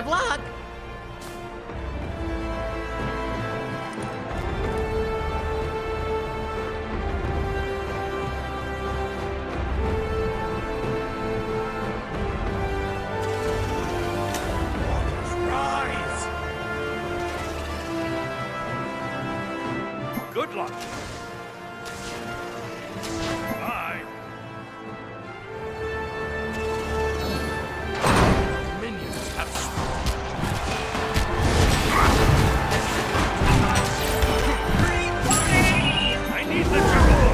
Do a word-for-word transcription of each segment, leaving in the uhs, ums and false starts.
of luck. Rise! Good luck. Bye. Minions have I need the turbo.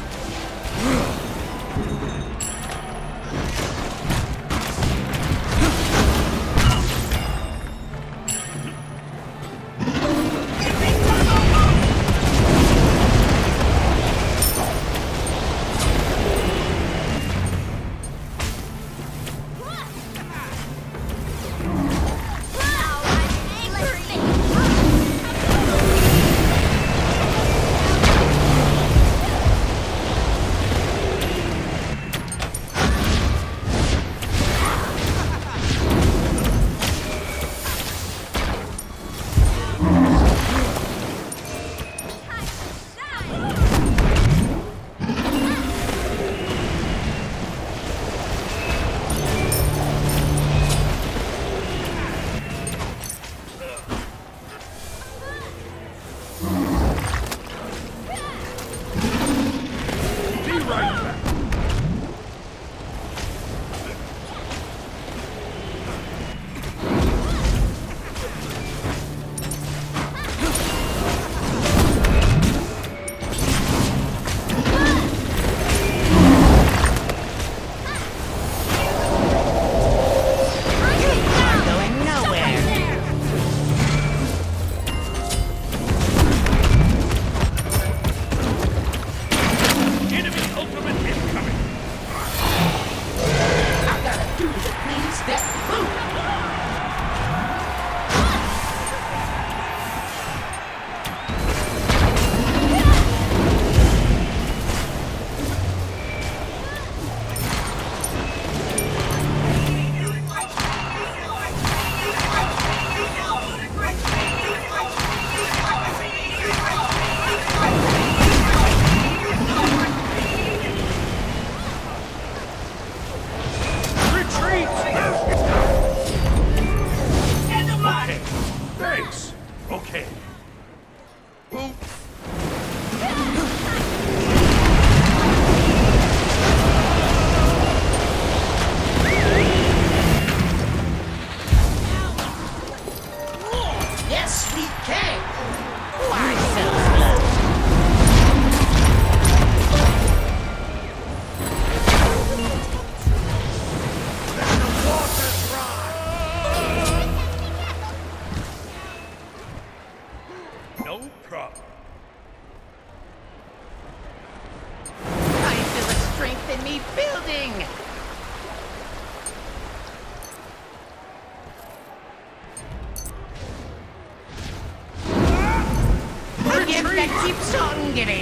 that keeps on giving.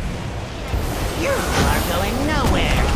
You are going nowhere.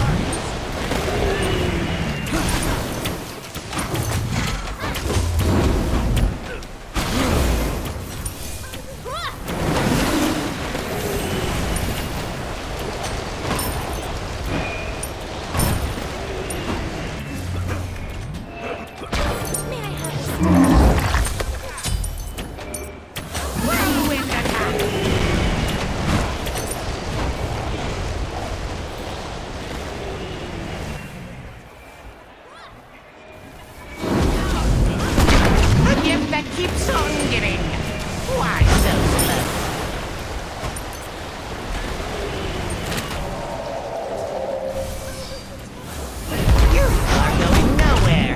Keeps on giving. Why so slow? You are going nowhere.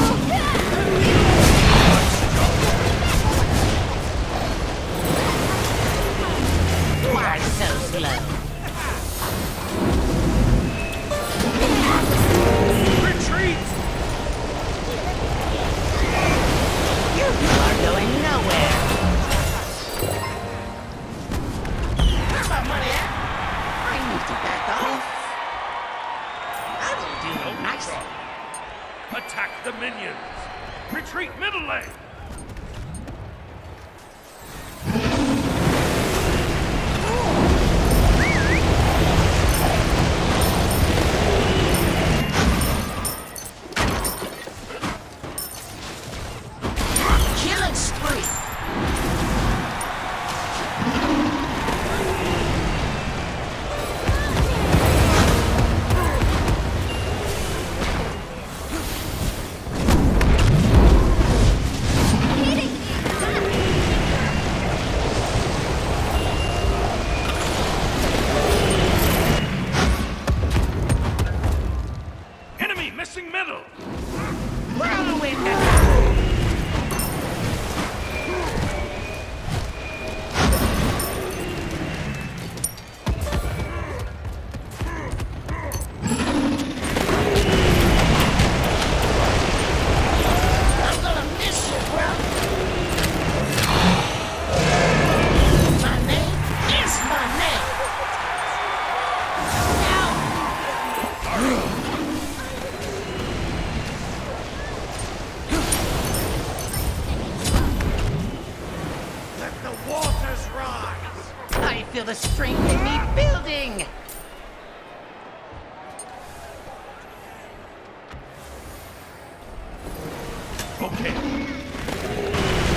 Why so slow? Retreat! You are going nowhere. Where's my money at? I need to back off. I will do No nice. trouble. Attack the minions. Retreat middle lane! Killing spree! Enemy missing middle! Whirlwind attack! I'm gonna miss you, bro. My name is my name. Let the waters rise! I feel the strength in me building. Okay.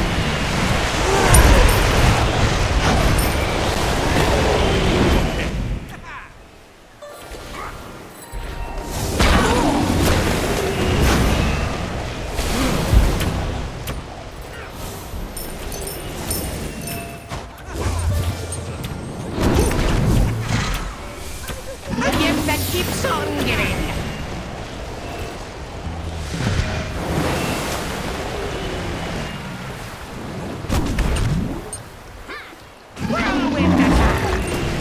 The gift that keeps on giving. Whirlwind attack.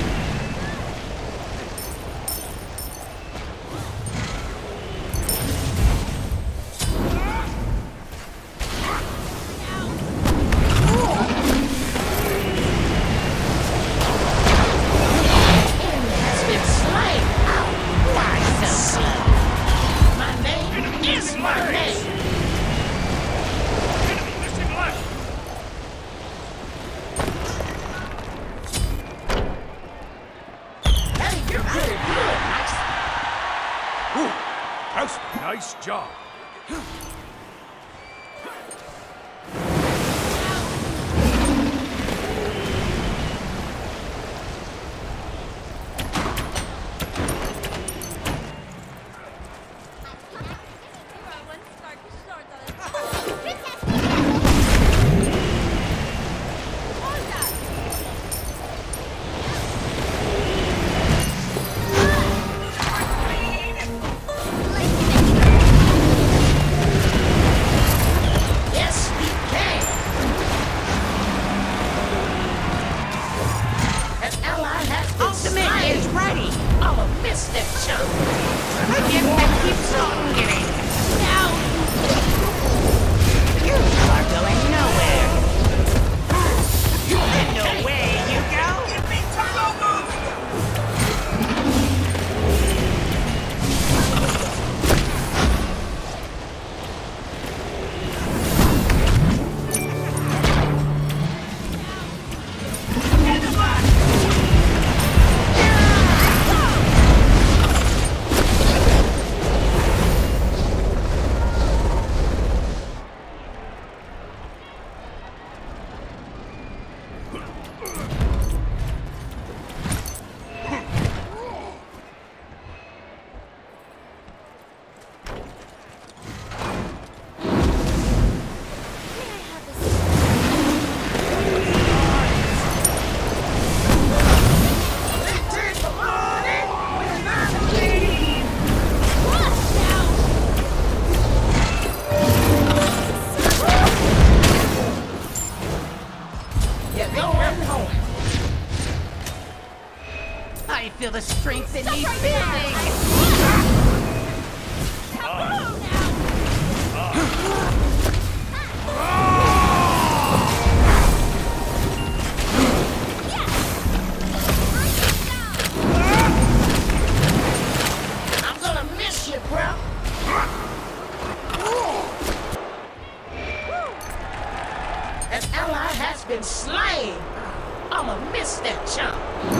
Enemy has been slain. Why so slow? My name is my name. Enemy missing left! Hey, you're pretty good. Nice. Ooh, house, nice job. Yes, we can. An ally has been Ultimate slain. Is ready. I'll miss that chunk. The gift that keeps on giving. Now. You are going nowhere. And away you go. Give me turbo boost. I feel the strength in me building. I'm gonna miss you, bro. chump.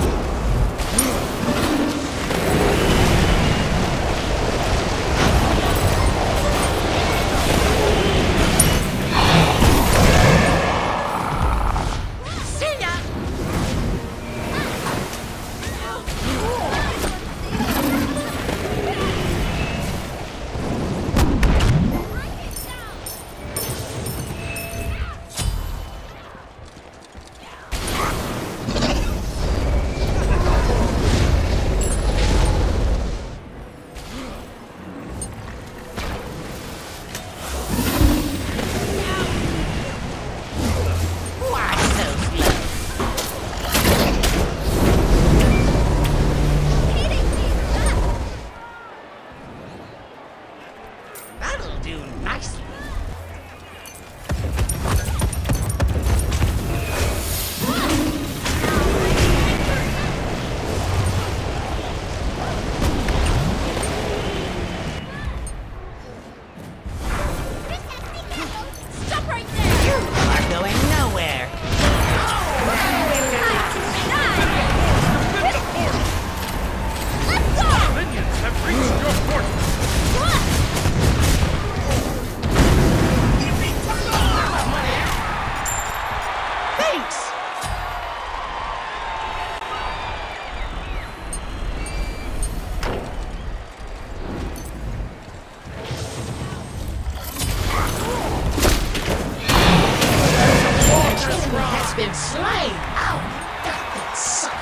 Been slain. Ow! That sucked.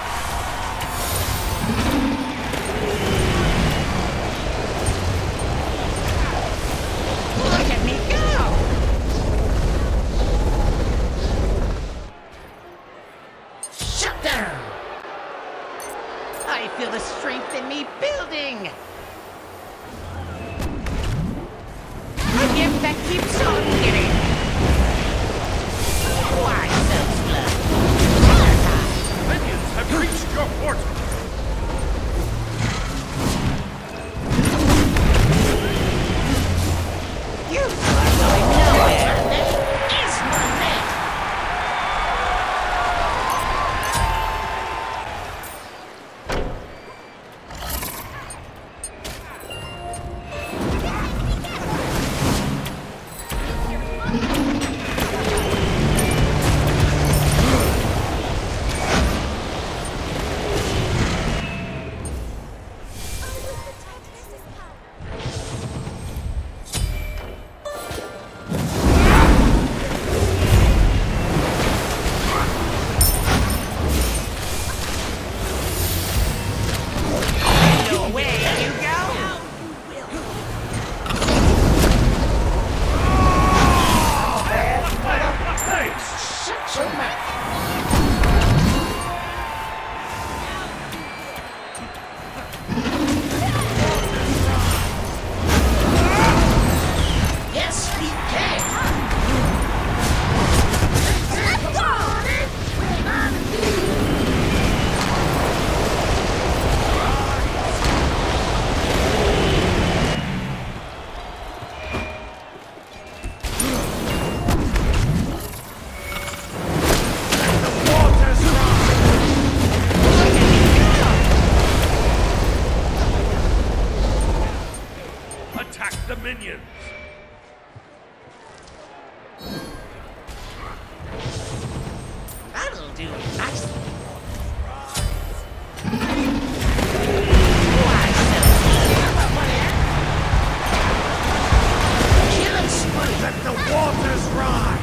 Look at me go! Shut down! I feel the strength in me building. A gift that keeps on giving. Why so slow? Minions have reached your portal! You are going nowhere! My name is my name! The minions! That'll do nicely. Killing spree! Let the waters rise!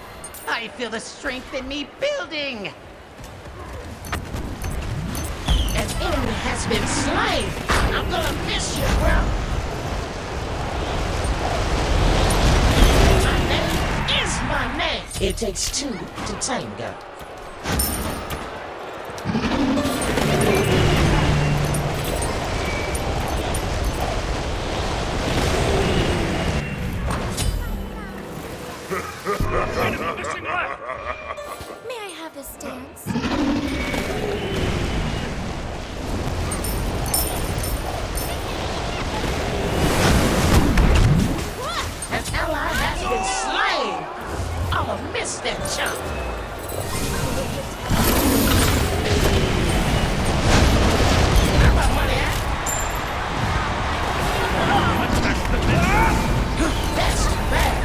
I feel the strength in me building. slain! I'm gonna miss you, bro! My name is my name! It takes two to tango. May I have this dance? An ally has been slain! I'ma miss that chump! Where my money at? That's too bad!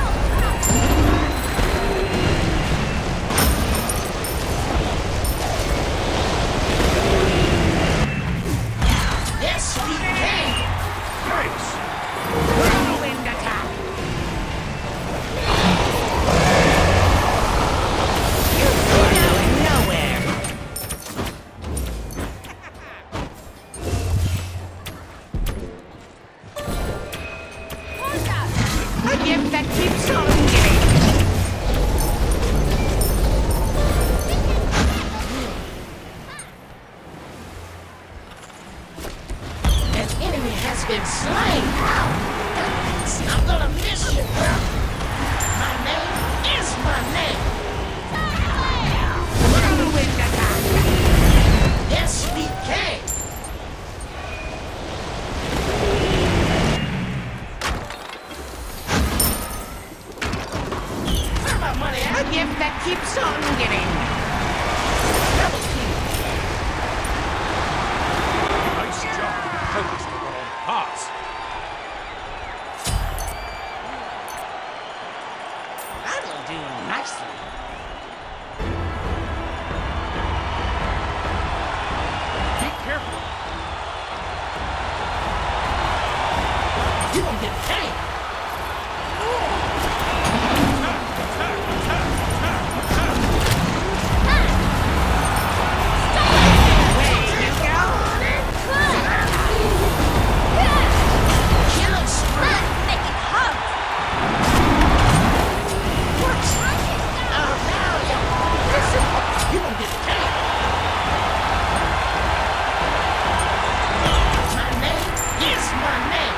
Yes, we can! Thanks. Whirlwind attack! You're going nowhere! A gift that keeps on giving! An enemy has been slain! I'm gonna miss you, bro! My name is my name! Whirlwind attack! Yes, we can! Where my money at? A gift that keeps on giving! Double kill! Nice job. Focus the ball. Pass. That'll do nicely. Be careful. You won't get paid! Where you go? Killing spree! Make it hug! What? Oh, now you... Listen! You won't get paid! My name is my name!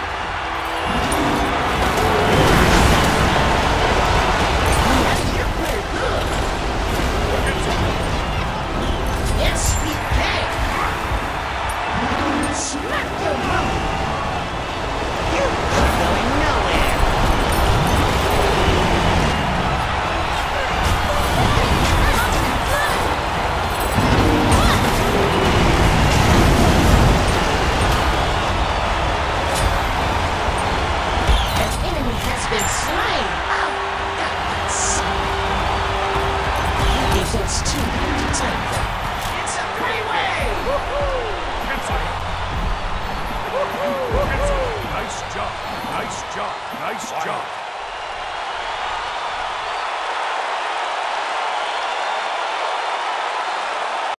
You're pretty good! Yes, we can! Smack your mouth! You're going nowhere! An enemy has been slain! Oh, goodness! It takes two to tango. It's a three-way! Cancel. Cancel. Nice job. Nice job. Nice job.